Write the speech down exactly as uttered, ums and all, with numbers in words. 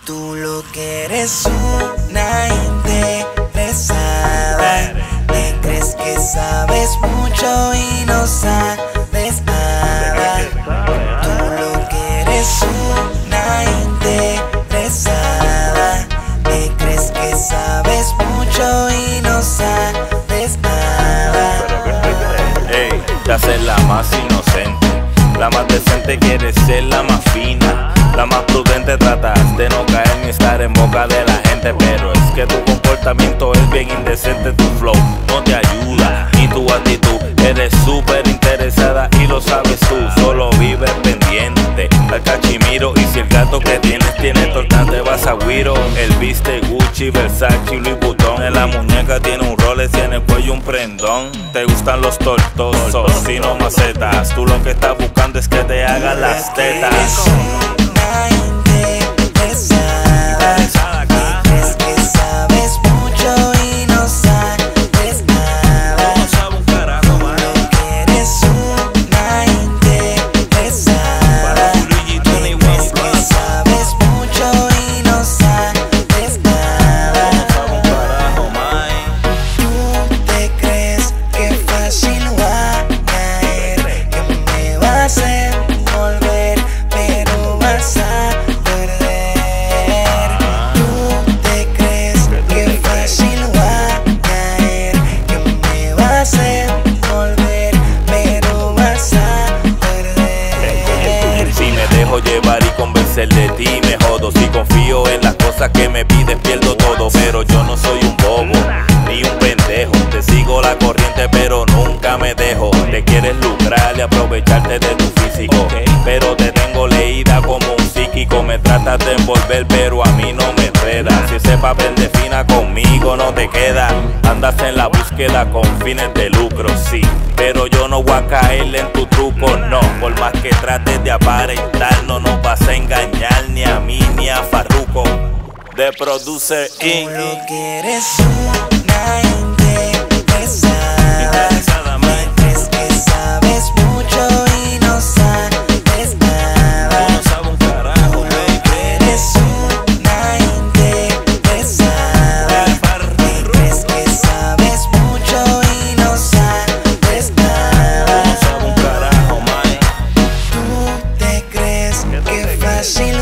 Tú lo que eres una interesada. Te crees que sabes mucho y no sabes nada. Tú lo que eres una interesada. Te crees que sabes mucho y no sabes nada. Ey, te haces la más inocente, la más decente, quieres ser la más fina, la más prudente, tratas de no caer ni estar en boca de la gente. Pero es que tu comportamiento es bien indecente, tu flow no te ayuda, ni tu actitud. Eres súper interesada y lo sabes tú, solo vives pendiente al cachimiro. Y si el gato que tienes tiene torta, te vas a Guiro. Él viste Gucci, Versace y Louis Vuitton. En la muñeca tiene un Rolex y en el cuello un prendón. Te gustan los tortosos, si no macetas. Tú lo que estás buscando es que te hagan las tetas. Una interesada. Te crees que sabes mucho y no sabes nada. No sabe un carajo, man. Lo que eres una interesada. Te crees que sabes mucho y no sabes nada. No sabe un carajo, man. Tú te crees que fácil va a caer, que me vas a envolver, pero vas a perder. Tú te crees que fácil va a caer, que me vas a envolver, pero vas a perder. Si me dejo llevar y convencer de ti, me jodo. Si confío en las cosas que me pides, pierdo todo. Pero yo no soy un bobo, ni un pendejo. Te sigo la corriente, pero nunca me dejo. Te quieres lucrar y aprovecharte de tu físico, pero te tengo leída como un psíquico. Me tratas de envolver, pero a mí no me enredas. Si ese papel de fina conmigo no te queda, andas en la búsqueda con fines de lucro, sí, pero yo no voy a caerle en tu truco, no. Por más que trates de aparentar, no nos vas a engañar ni a mí ni a Farruko. De Producer Tú Inc. lo que eres una interesada. Te crees que sabes mucho y no sabes nada. No sabe un carajo, Tú lo que eres una interesada. Te crees que sabes mucho y no sabes nada. No sabe un carajo, man. Tú te crees que fácil